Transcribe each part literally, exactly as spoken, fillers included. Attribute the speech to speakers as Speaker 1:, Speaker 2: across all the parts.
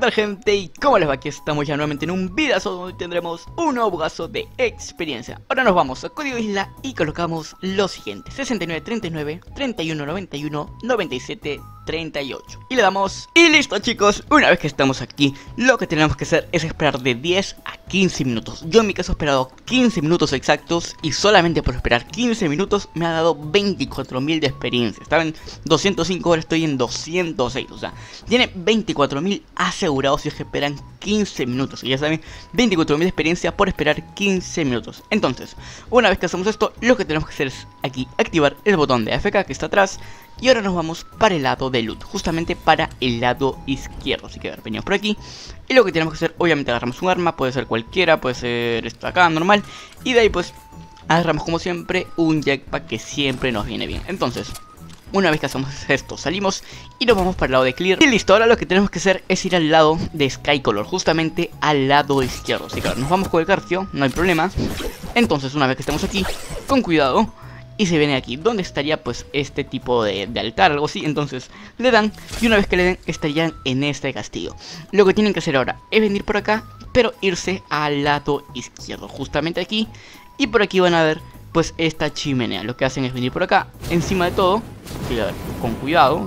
Speaker 1: tal, gente? ¿Y cómo les va? Aquí estamos ya nuevamente en un videazo donde tendremos un nuevo gasto de experiencia. Ahora nos vamos a Código Isla y colocamos lo siguiente: sesenta y nueve, treinta y nueve, treinta y uno, noventa y uno, noventa y siete, treinta y ocho. Y le damos y listo, chicos. Una vez que estamos aquí, lo que tenemos que hacer es esperar de diez a quince minutos. Yo en mi caso he esperado quince minutos exactos, y solamente por esperar quince minutos me ha dado veinticuatro mil de experiencia. Estaba en doscientos cinco, ahora estoy en doscientos seis. O sea, tiene veinticuatro mil asegurados si es que esperan quince minutos. Y ya saben, veinticuatro mil de experiencia por esperar quince minutos. Entonces, una vez que hacemos esto, lo que tenemos que hacer es aquí activar el botón de A F K que está atrás. Y ahora nos vamos para el lado de loot, justamente para el lado izquierdo. Así que a ver, venimos por aquí. Y lo que tenemos que hacer, obviamente agarramos un arma, puede ser cualquiera, puede ser esta acá, normal. Y de ahí pues agarramos como siempre un jetpack que siempre nos viene bien. Entonces, una vez que hacemos esto, salimos y nos vamos para el lado de clear. Y listo, ahora lo que tenemos que hacer es ir al lado de Skycolor, justamente al lado izquierdo. Así que ahora nos vamos con el Garfio, no hay problema. Entonces, una vez que estemos aquí, con cuidado, y se viene aquí, donde estaría pues este tipo de, de altar, algo así. Entonces le dan, y una vez que le den, estarían en este castillo. Lo que tienen que hacer ahora es venir por acá, pero irse al lado izquierdo, justamente aquí. Y por aquí van a ver pues esta chimenea. Lo que hacen es venir por acá, encima de todo, sí, a ver, con cuidado.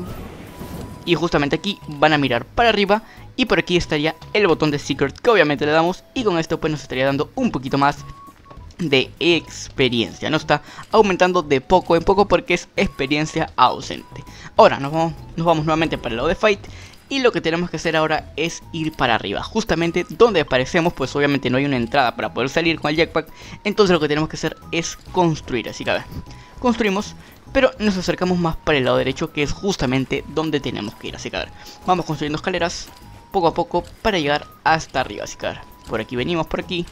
Speaker 1: Y justamente aquí van a mirar para arriba, y por aquí estaría el botón de Secret, que obviamente le damos. Y con esto pues nos estaría dando un poquito más de experiencia. No está aumentando de poco en poco porque es experiencia ausente. Ahora nos vamos, nos vamos nuevamente para el lado de Fight. Y lo que tenemos que hacer ahora es ir para arriba, justamente donde aparecemos. Pues obviamente no hay una entrada para poder salir con el jetpack. Entonces lo que tenemos que hacer es construir. Así que a ver, construimos, pero nos acercamos más para el lado derecho, que es justamente donde tenemos que ir. Así que a ver, vamos construyendo escaleras poco a poco para llegar hasta arriba. Así que a ver, por aquí venimos, por aquí.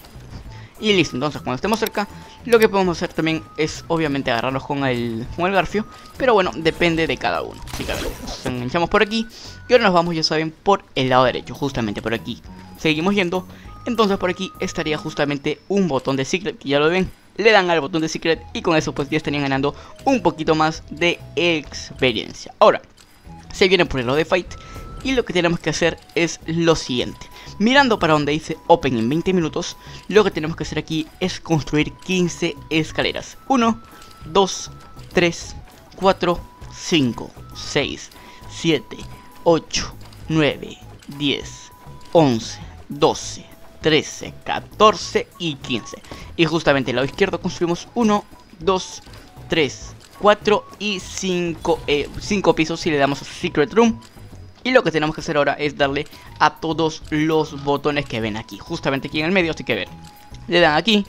Speaker 1: Y listo, entonces cuando estemos cerca, lo que podemos hacer también es obviamente agarrarnos con el, con el Garfio. Pero bueno, depende de cada uno. Así que a ver, nos enganchamos por aquí. Y ahora nos vamos, ya saben, por el lado derecho, justamente por aquí. Seguimos yendo. Entonces por aquí estaría justamente un botón de Secret, que ya lo ven. Le dan al botón de Secret y con eso pues ya estarían ganando un poquito más de experiencia. Ahora, se vienen por el lado de Fight. Y lo que tenemos que hacer es lo siguiente: mirando para donde dice Open en veinte minutos, lo que tenemos que hacer aquí es construir quince escaleras. uno, dos, tres, cuatro, cinco, seis, siete, ocho, nueve, diez, once, doce, trece, catorce y quince. Y justamente al lado izquierdo construimos uno, dos, tres, cuatro y cinco, eh, cinco pisos. Y le damos a Secret Room. Y lo que tenemos que hacer ahora es darle a todos los botones que ven aquí, justamente aquí en el medio. Así que ver, le dan aquí,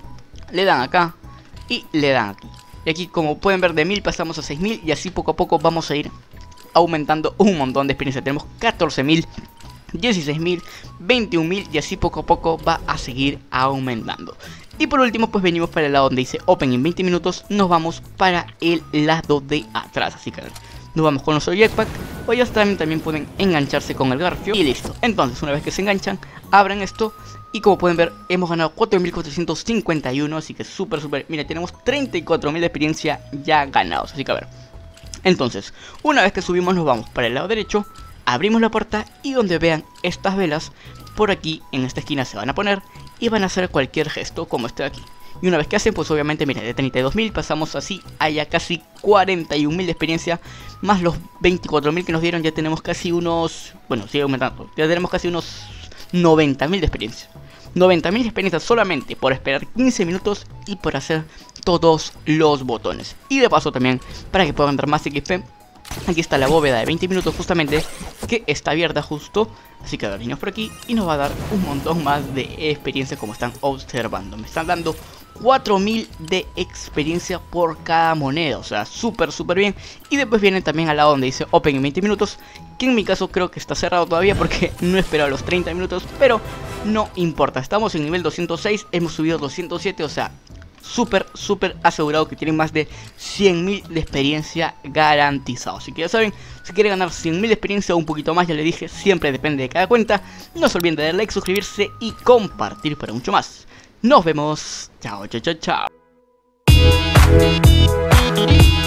Speaker 1: le dan acá y le dan aquí. Y aquí, como pueden ver, de mil pasamos a seis mil. Y así poco a poco vamos a ir aumentando un montón de experiencia. Tenemos catorce mil, dieciséis mil, veintiún mil. Y así poco a poco va a seguir aumentando. Y por último pues venimos para el lado donde dice Open en veinte minutos. Nos vamos para el lado de atrás. Así que nos vamos con nuestro jetpack. O ellos también, también pueden engancharse con el Garfio. Y listo. Entonces una vez que se enganchan, abran esto. Y como pueden ver, hemos ganado cuatro mil cuatrocientos cincuenta y uno. Así que súper, súper. Mira, tenemos treinta y cuatro mil de experiencia ya ganados. Así que a ver. Entonces, una vez que subimos, nos vamos para el lado derecho. Abrimos la puerta y donde vean estas velas, por aquí en esta esquina se van a poner. Y van a hacer cualquier gesto como este de aquí. Y una vez que hacen, pues obviamente, mira, de treinta y dos mil pasamos así a ya casi cuarenta y un mil de experiencia. Más los veinticuatro mil que nos dieron, ya tenemos casi unos... Bueno, sigue aumentando. Ya tenemos casi unos noventa mil de experiencia. noventa mil de experiencia solamente por esperar quince minutos y por hacer todos los botones. Y de paso también, para que puedan dar más X P, aquí está la bóveda de veinte minutos justamente, que está abierta justo. Así que ahora venimos por aquí y nos va a dar un montón más de experiencia, como están observando. Me están dando cuatro mil de experiencia por cada moneda. O sea, súper, súper bien. Y después vienen también al lado donde dice Open en veinte minutos, que en mi caso creo que está cerrado todavía porque no he esperado los treinta minutos. Pero no importa, estamos en nivel doscientos seis, hemos subido doscientos siete. O sea, súper, súper asegurado que tienen más de cien mil de experiencia garantizado. Así que ya saben, si quieren ganar cien mil de experiencia o un poquito más, ya les dije, siempre depende de cada cuenta. No se olviden de darle like, suscribirse y compartir para mucho más. Nos vemos. Chao, chao, chao, chao.